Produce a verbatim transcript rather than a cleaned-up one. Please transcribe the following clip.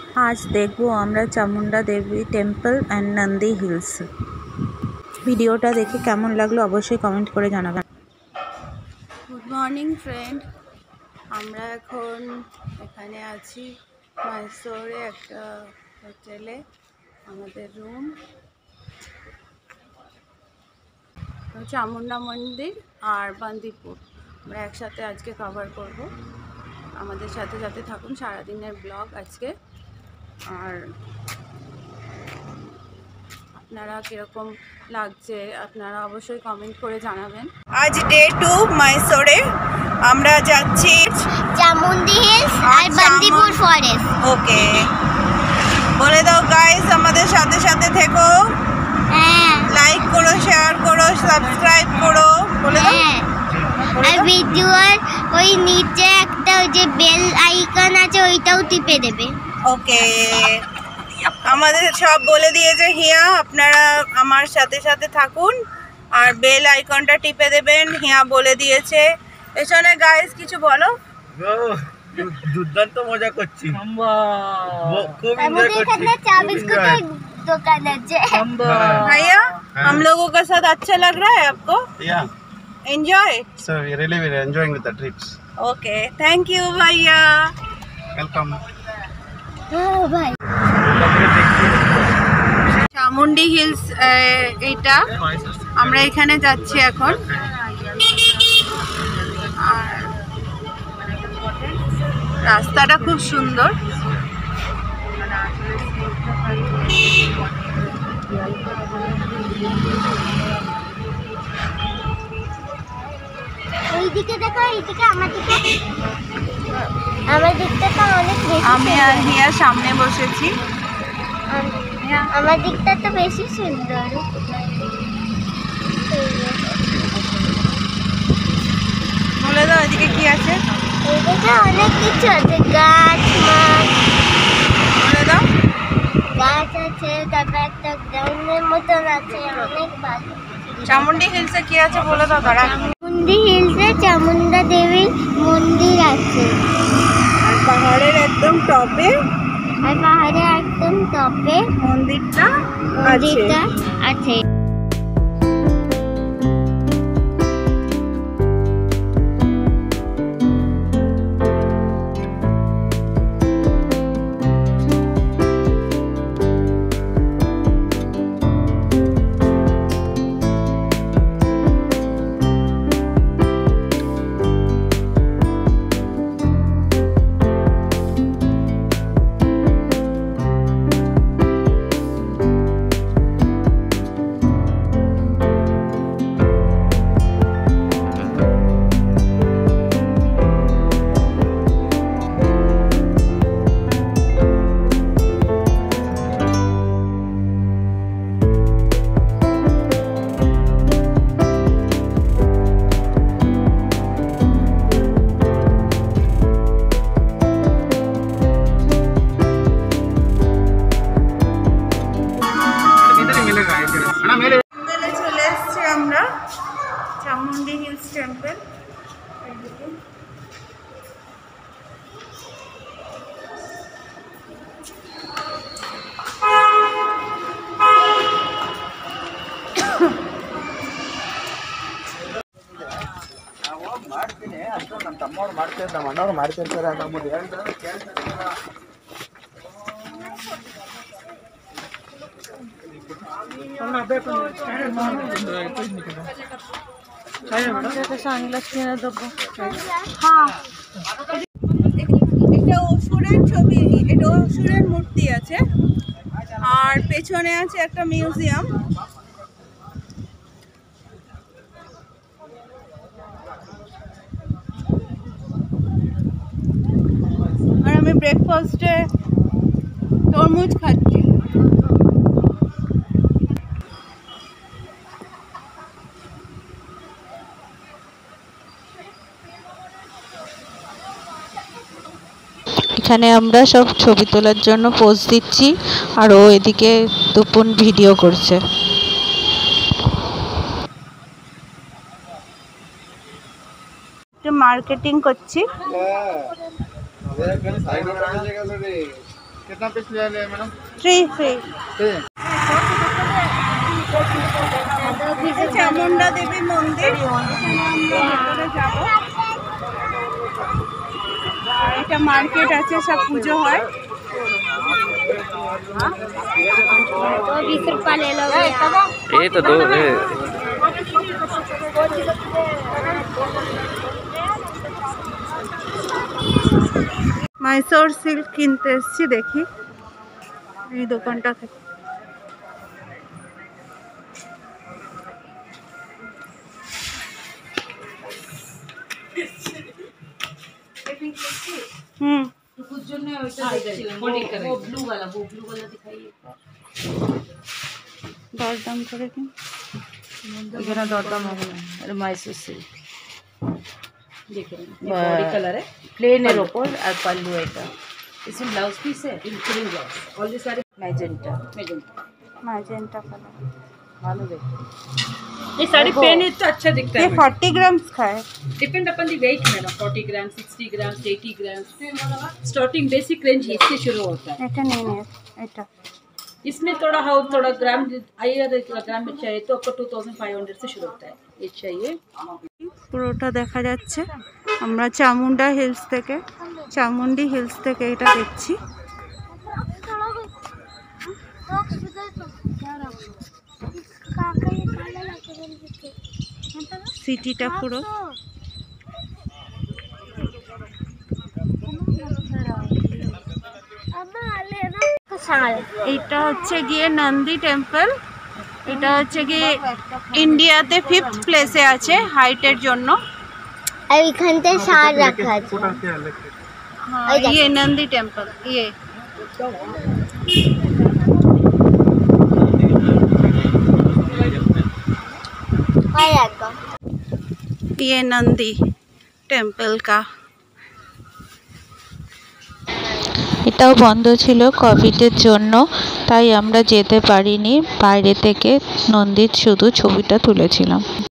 आज देखबो আমরা Chamunda Devi temple and Nandi hills. ভিডিওটা দেখে কেমন লাগলো অবশ্যই কমেন্ট করে জানাবেন। গুড মর্নিং ফ্রেন্ড, আমরা এখন এখানে আছি মাইসোরে একটা হোটেলে, আমাদের রুম। চামুন্ডা মন্দির আর বান্দিপুর আমরা একসাথে আজকে কভার করব। আমাদের সাথে সাথে থাকুন, সারাদিনের ব্লগ আজকে। আর আপনারা কীরকম লাগছে আপনারা অবশ্যই কমেন্ট করে জানাবেন। আজ ডে টু মাইসোরে, আমরা যাচ্ছি চামুন্ডি হিলস আর বান্দিপুর ফরেস্ট। ওকে, বলে দাও গাইস, আমাদের সাথে সাথে থেকো। হ্যাঁ, লাইক করো, শেয়ার করো, সাবস্ক্রাইব করো, বলে দাও। হ্যাঁ, আর ভিডিওর ওই নিচে একটা ওই যে বেল আইকন আছে ওইটাও টিপে দেবে। ওকে, আমাদের সব বলে দিয়েছে হিয়া, আপনারা আমার সাথে সাথে থাকুন আর বেল আইকনটা টিপে দেবেন, হিয়া বলে দিয়েছে। এখানে গাইস কিছু বলো। দুর্দান্ত মজা করছি, খুব এনজয় করছি। চা বিস্কুটের দোকান আছে भैया। हम लोगों का साथ अच्छा लग रहा है आपको? Yeah, enjoy. so we really we are enjoying with the trips. Okay, thank you भैया। Welcome. হ্যাঁ ভাই, চামুন্ডি হিলস এইটা, আমরা এখানে যাচ্ছি এখন। আর রাস্তাটা খুব সুন্দর। ওইদিকে দেখো, এইদিকে আমার দিকে, আমার দিকটা তো অনেক বেশি। আমি আর হিয়া সামনে বসেছি। আমার দিকটা তো বেশি সুন্দর। বলে দাও এদিকে কি আছে। এইদিকে অনেক কিছু আছে, গাছ মাছ। বলে দাও। গাছ আছে, তারপর একটা গ্রাউন্ডের মতন আছে, অনেক ভালো। চামুন্ডি হিলসে কি আছে বলে দাও। তারা চামুন্ডি হিলসে চামুন্ডা দেবীর মন্দির আছে, আর পাহাড়ের একদম টপে আর পাহাড়ে একদম টপে মন্দিরটা আছে। মন্দিরটা আছে। চলে এসছি আমরা চামুন্ডি হিলস টেম্পল। ಮಾಡ್ತೀನಿ ಅಂತ ನಮ್ಮ ತಮ್ಮವ್ರು ಮಾಡ್ತಿರ್ತಾರೆ, ನಮ್ಮ ಅಣ್ಣವ್ರು ಮಾಡ್ತಿರ್ತಾರೆ. ನಮ್ಮದು ಹೇಳ್ತಾರೆ ಕೇಳ್ತಾರೆ. একটা অসুরের ছবি, এটা অসুরের মূর্তি আছে, আর পেছনে আছে একটা মিউজিয়াম। আর আমি ব্রেকফাস্টে তরমুজ খাচ্ছি। এখানে আমরা সব ছবি তোলার জন্য পোজ দিচ্ছি, আর ও এদিকে তুপুন ভিডিও করছে। মার্কেটিং করছি। कितना पीस ले ले madam? Three three Chamunda Devi মন্দির, ভেতরে যাব। এটা মার্কেট আছে, সব পুজো হয়। तो बीस रुपया ले लो ये तो दो है। মাইসোর সিল্ক কিনতে এসেছি, দেখি এই দোকানটা থেকে। হুম দরদাম করে দিন। এখানে দরদাম হবে না, এটা মাইসোর সিল্ক দেখুন, বডি কালার है, प्लेन এর উপর আর পাল্লু এটা। इसमें ब्लाउज पीस है, इंक्लूडिंग ब्लाउज, ऑल दिस सारे मैजेंटा मैजेंटा मैजेंटा कलर। मालूम है ये साड़ी पहने तो अच्छा दिखता ये है। फोर्टी ग्राम्स का है। Depend upon the weight madam, forty gram, sixty gram, eighty gram starting basic range इससे शुरू होता है। এটা নিয়ে নে, এটা इसमें थोड़ा हाउ थोड़ा ग्राम आइए ग्राम में चाहिए तो आपको टू थाउजेंड फाइव हंड्रेड से शुरू होता है। ये चाहिए পুরোটা দেখা যাচ্ছে। আমরা চামুন্ডা হিলস থেকে, চামুন্ডি হিলস থেকে এটা দেখছি। সিটিটা পুরো এটা হচ্ছে গিয়ে নন্দী টেম্পল। এটা হচ্ছে গিয়ে ইন্ডিয়াতে ফিফথ প্লেসে আছে হাইটের জন্য। আর এখানতে সার রাখা আছে। हाँ, ये नंदी टेम्पल, ये ये नंदी टेम्पल का। এটাও বন্ধ ছিল কোভিডের জন্য, তাই আমরা যেতে পারিনি। বাইরে থেকে নন্দীর শুধু ছবিটা তুলেছিলাম।